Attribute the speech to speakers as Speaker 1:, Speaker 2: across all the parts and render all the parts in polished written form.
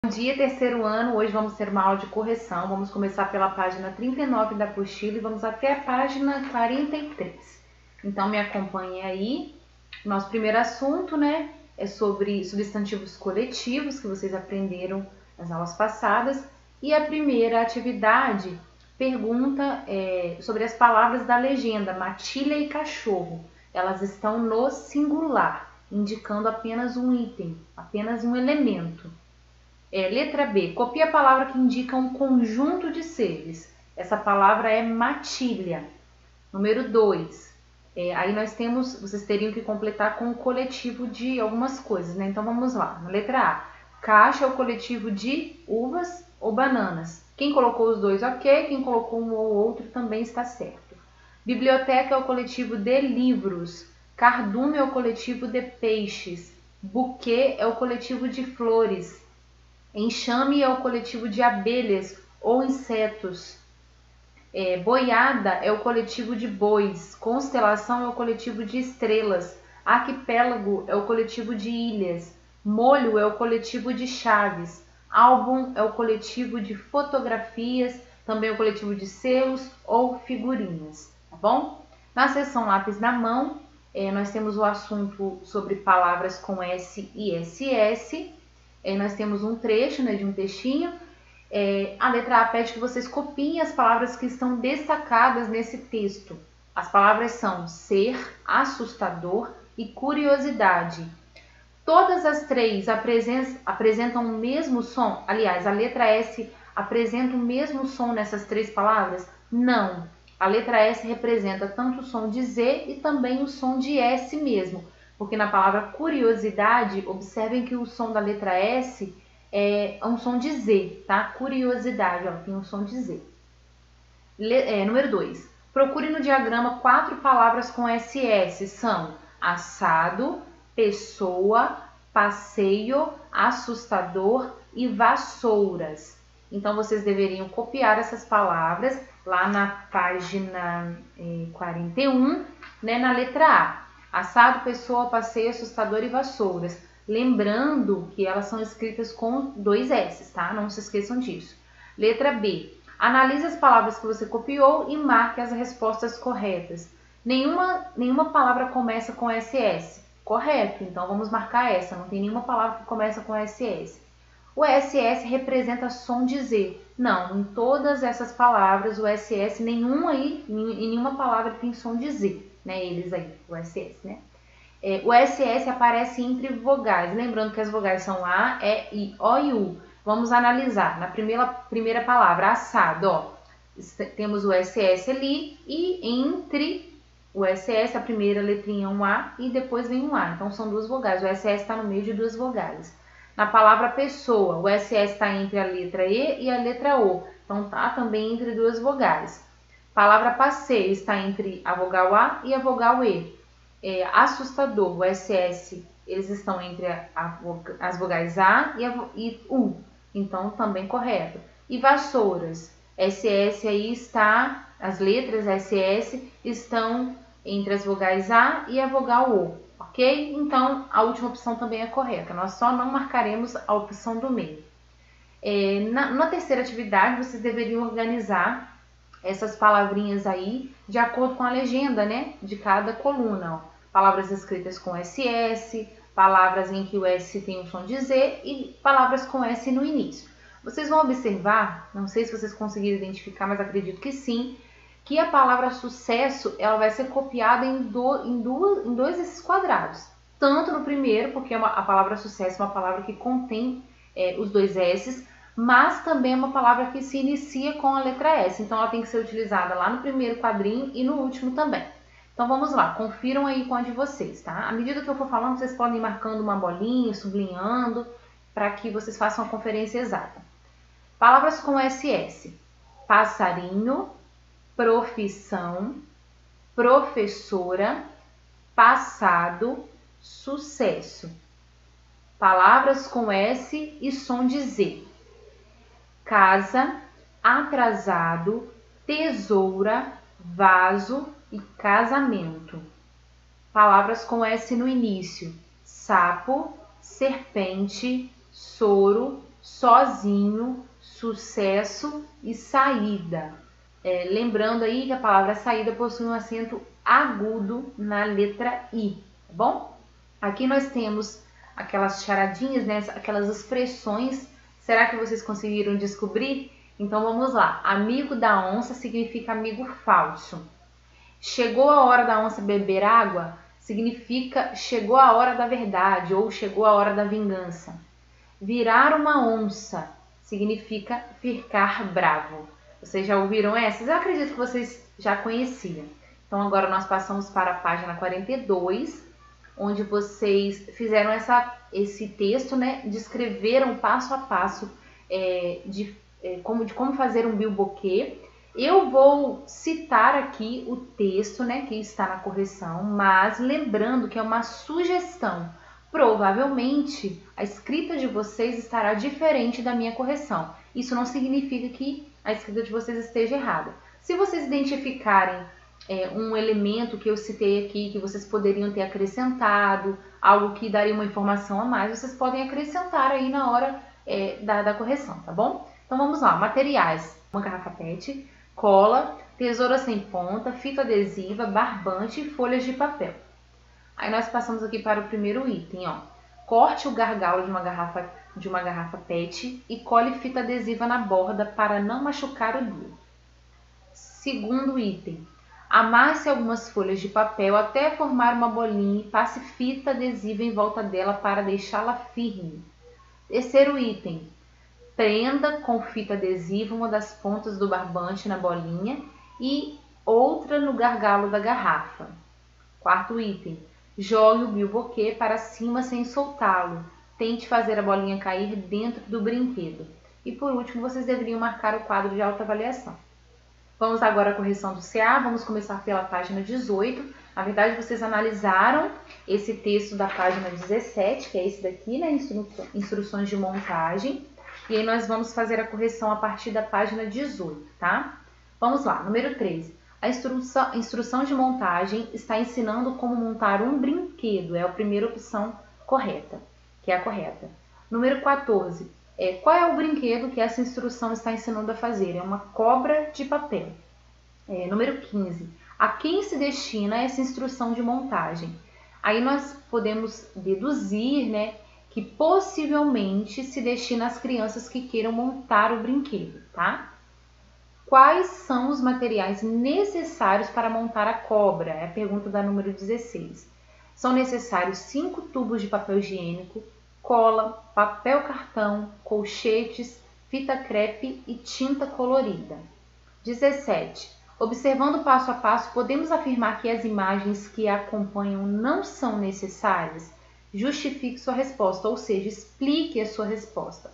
Speaker 1: Bom dia, terceiro ano. Hoje vamos ter uma aula de correção. Vamos começar pela página 39 da apostila e vamos até a página 43. Então, me acompanhe aí. Nosso primeiro assunto, né, é sobre substantivos coletivos, que vocês aprenderam nas aulas passadas. E a primeira atividade pergunta sobre as palavras da legenda, matilha e cachorro. Elas estão no singular, indicando apenas um item, apenas um elemento. Letra B, copie a palavra que indica um conjunto de seres. Essa palavra é matilha. Número 2, aí nós temos, vocês teriam que completar com o coletivo de algumas coisas, né? Então vamos lá. Na letra A, caixa é o coletivo de uvas ou bananas. Quem colocou os dois, ok. Quem colocou um ou outro também está certo. Biblioteca é o coletivo de livros. Cardume é o coletivo de peixes. Buquê é o coletivo de flores. Enxame é o coletivo de abelhas ou insetos. Boiada é o coletivo de bois. Constelação é o coletivo de estrelas. Arquipélago é o coletivo de ilhas. Molho é o coletivo de chaves. Álbum é o coletivo de fotografias, também o coletivo de selos ou figurinhas, tá bom? Na seção lápis na mão, nós temos o assunto sobre palavras com S e SS. Nós temos um trecho, né, de um textinho. A letra A pede que vocês copiem as palavras que estão destacadas nesse texto. As palavras são ser, assustador e curiosidade. Todas as três apresentam o mesmo som? Aliás, a letra S apresenta o mesmo som nessas três palavras? Não. A letra S representa tanto o som de Z e também o som de S mesmo. Porque na palavra curiosidade, observem que o som da letra S é um som de Z, tá? Curiosidade, ó, tem um som de Z. Número 2. Procure no diagrama 4 palavras com SS. São assado, pessoa, passeio, assustador e vassouras. Então, vocês deveriam copiar essas palavras lá na página 41, né, na letra A. Assado, pessoa, passeio, assustador e vassouras. Lembrando que elas são escritas com 2 S, tá? Não se esqueçam disso. Letra B. Analise as palavras que você copiou e marque as respostas corretas. Nenhuma palavra começa com SS. Correto, então vamos marcar essa. Não tem nenhuma palavra que começa com SS. O SS representa som de Z. Não, em todas essas palavras, o SS, em nenhuma palavra tem som de Z. Né, eles aí, o SS, né? O SS aparece entre vogais. Lembrando que as vogais são A, E, I, O e U. Vamos analisar. Na primeira palavra, assado, ó, temos o SS ali e entre o SS, a primeira letrinha é um A e depois vem um A. Então, são duas vogais. O SS está no meio de duas vogais. Na palavra pessoa, o SS está entre a letra E e a letra O. Então, está também entre duas vogais. Palavra passeio está entre a vogal A e a vogal E. Assustador, o SS, eles estão entre as vogais A e U. Então, também correto. E vassouras, SS aí está, as letras SS estão entre as vogais A e a vogal O, ok? Então, a última opção também é correta. Nós só não marcaremos a opção do meio. Na terceira atividade, vocês deveriam organizar essas palavrinhas aí de acordo com a legenda, né, de cada coluna. Ó. Palavras escritas com SS, palavras em que o S tem um som de Z e palavras com S no início. Vocês vão observar, não sei se vocês conseguiram identificar, mas acredito que sim, que a palavra sucesso ela vai ser copiada em dois desses quadrados. Tanto no primeiro, porque a palavra sucesso é uma palavra que contém os dois S's, mas também é uma palavra que se inicia com a letra S. Então, ela tem que ser utilizada lá no primeiro quadrinho e no último também. Então, vamos lá. Confiram aí com a de vocês, tá? À medida que eu for falando, vocês podem ir marcando uma bolinha, sublinhando, para que vocês façam a conferência exata. Palavras com SS. Passarinho, profissão, professora, passado, sucesso. Palavras com S e som de Z. Casa, atrasado, tesoura, vaso e casamento. Palavras com S no início. Sapo, serpente, soro, sozinho, sucesso e saída. Lembrando aí que a palavra saída possui um acento agudo na letra I, tá bom? Aqui nós temos aquelas charadinhas, né? Aquelas expressões. Será que vocês conseguiram descobrir? Então vamos lá. Amigo da onça significa amigo falso. Chegou a hora da onça beber água significa chegou a hora da verdade ou chegou a hora da vingança. Virar uma onça significa ficar bravo. Vocês já ouviram essas? Eu acredito que vocês já conheciam. Então agora nós passamos para a página 42, onde vocês fizeram esse texto, né? Descreveram passo a passo de como fazer um bilboquê. Eu vou citar aqui o texto, né, que está na correção, mas lembrando que é uma sugestão. Provavelmente a escrita de vocês estará diferente da minha correção. Isso não significa que a escrita de vocês esteja errada. Se vocês identificarem um elemento que eu citei aqui, que vocês poderiam ter acrescentado, algo que daria uma informação a mais, vocês podem acrescentar aí na hora da correção, tá bom? Então vamos lá, materiais: uma garrafa PET, cola, tesoura sem ponta, fita adesiva, barbante e folhas de papel. Aí nós passamos aqui para o primeiro item, ó. Corte o gargalo de uma garrafa PET e cole fita adesiva na borda para não machucar o dedo. Segundo item: amasse algumas folhas de papel até formar uma bolinha e passe fita adesiva em volta dela para deixá-la firme. Terceiro item: prenda com fita adesiva uma das pontas do barbante na bolinha e outra no gargalo da garrafa. Quarto item: jogue o bilboquê para cima sem soltá-lo. Tente fazer a bolinha cair dentro do brinquedo. E por último, vocês deveriam marcar o quadro de autoavaliação. Vamos agora à correção do CA. Vamos começar pela página 18. Na verdade, vocês analisaram esse texto da página 17, que é esse daqui, né? Instruções de montagem. E aí nós vamos fazer a correção a partir da página 18, tá? Vamos lá, número 13. A instrução de montagem está ensinando como montar um brinquedo. É a primeira opção correta, que é a correta. Número 14. Qual é o brinquedo que essa instrução está ensinando a fazer? É uma cobra de papel. Número 15. A quem se destina essa instrução de montagem? Aí nós podemos deduzir, né, que possivelmente se destina às crianças que queiram montar o brinquedo, tá? Quais são os materiais necessários para montar a cobra? É a pergunta da número 16. São necessários 5 tubos de papel higiênico, cola, papel cartão, colchetes, fita crepe e tinta colorida. 17. Observando passo a passo, podemos afirmar que as imagens que a acompanham não são necessárias? Justifique sua resposta, ou seja, explique a sua resposta.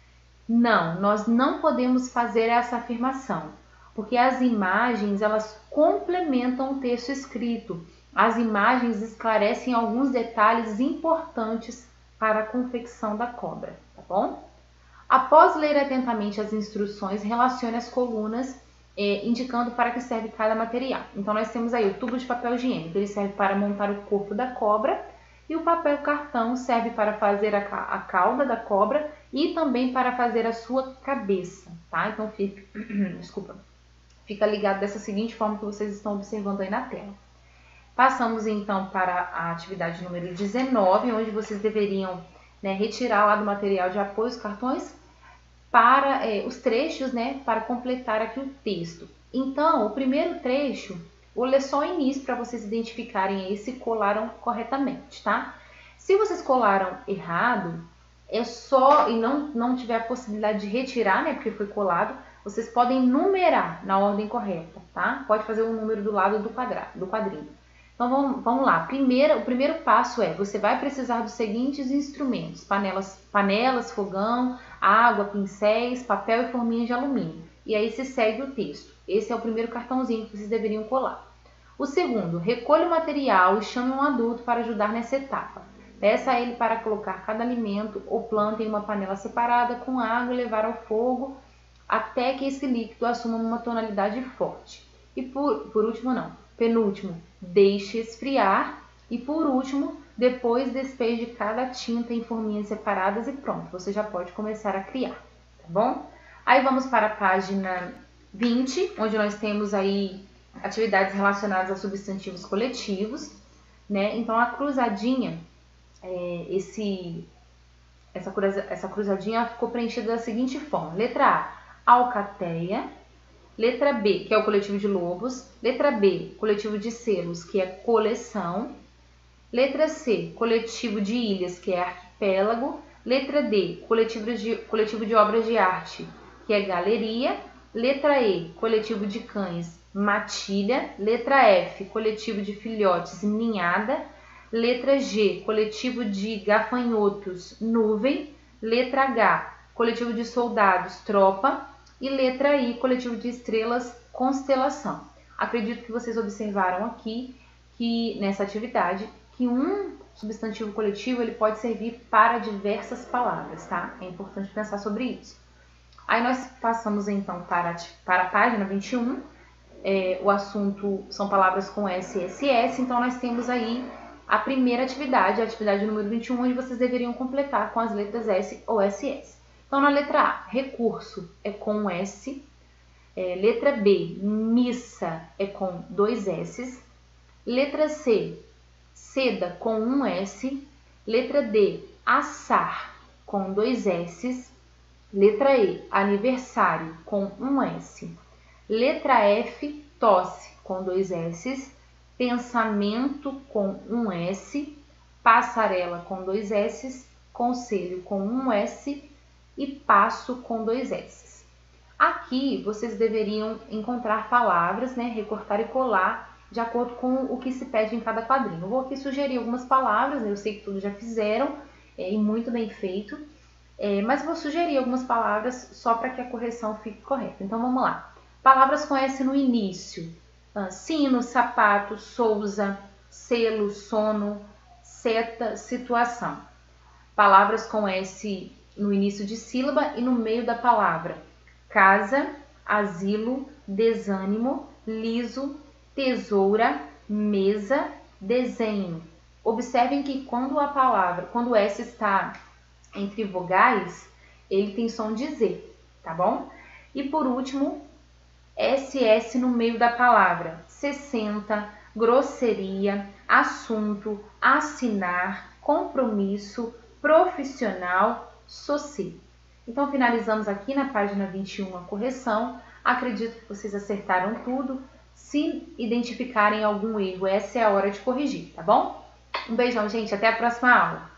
Speaker 1: Não, nós não podemos fazer essa afirmação, porque as imagens, elas complementam o texto escrito. As imagens esclarecem alguns detalhes importantes para a confecção da cobra, tá bom? Após ler atentamente as instruções, relacione as colunas, indicando para que serve cada material. Então, nós temos aí o tubo de papel higiênico, ele serve para montar o corpo da cobra, e o papel cartão serve para fazer a cauda da cobra e também para fazer a sua cabeça, tá? Então, fica ligado dessa seguinte forma que vocês estão observando aí na tela. Passamos então para a atividade número 19, onde vocês deveriam, né, retirar lá do material de apoio os cartões para os trechos, né, para completar aqui o texto. Então, o primeiro trecho, vou ler só o início para vocês identificarem aí se colaram corretamente, tá? Se vocês colaram errado, e não tiver a possibilidade de retirar, né, porque foi colado, vocês podem numerar na ordem correta, tá? Pode fazer um número do lado do quadrinho. Então vamos lá. O primeiro passo você vai precisar dos seguintes instrumentos: panelas, fogão, água, pincéis, papel e forminha de alumínio. E aí se segue o texto. Esse é o primeiro cartãozinho que vocês deveriam colar. O segundo: recolha o material e chame um adulto para ajudar nessa etapa. Peça a ele para colocar cada alimento ou planta em uma panela separada com água e levar ao fogo até que esse líquido assuma uma tonalidade forte. E penúltimo, deixe esfriar. E por último, Depois despeje cada tinta em forminhas separadas e pronto, você já pode começar a criar, tá bom? Aí vamos para a página 20, onde nós temos aí atividades relacionadas a substantivos coletivos, né? Então a cruzadinha, essa cruzadinha ficou preenchida da seguinte forma: letra A, alcateia. Letra B, que é o coletivo de lobos. Letra B, coletivo de selos, que é coleção. Letra C, coletivo de ilhas, que é arquipélago. Letra D, coletivo de obras de arte, que é galeria. Letra E, coletivo de cães, matilha. Letra F, coletivo de filhotes, ninhada. Letra G, coletivo de gafanhotos, nuvem. Letra H, coletivo de soldados, tropa. E letra I, coletivo de estrelas, constelação. Acredito que vocês observaram aqui que nessa atividade que um substantivo coletivo ele pode servir para diversas palavras, tá? É importante pensar sobre isso. Aí nós passamos então para a página 21. O assunto são palavras com S e SS, então nós temos aí a primeira atividade, a atividade número 21, onde vocês deveriam completar com as letras S ou SS. Então na letra A, recurso é com S. Letra B, missa é com 2 S. Letra C, seda com 1 S. Letra D, assar com 2 S. Letra E, aniversário com 1 S. Letra F, tosse com 2 S. Pensamento com 1 S. Passarela com 2 S. Conselho com 1 S. E passo com 2 S. Aqui vocês deveriam encontrar palavras, né, recortar e colar de acordo com o que se pede em cada quadrinho. Eu vou aqui sugerir algumas palavras, né, eu sei que todos já fizeram e muito bem feito, mas vou sugerir algumas palavras só para que a correção fique correta. Então vamos lá. Palavras com S no início: sino, sapato, souza, selo, sono, seta, situação. Palavras com S no início de sílaba e no meio da palavra: casa, asilo, desânimo, liso, tesoura, mesa, desenho. Observem que quando o S está entre vogais, ele tem som de Z, tá bom? E por último, SS no meio da palavra: 60, grosseria, assunto, assinar, compromisso, profissional, socie. Então finalizamos aqui na página 21 a correção. Acredito que vocês acertaram tudo. Se identificarem algum erro, essa é a hora de corrigir, tá bom? Um beijão, gente. Até a próxima aula.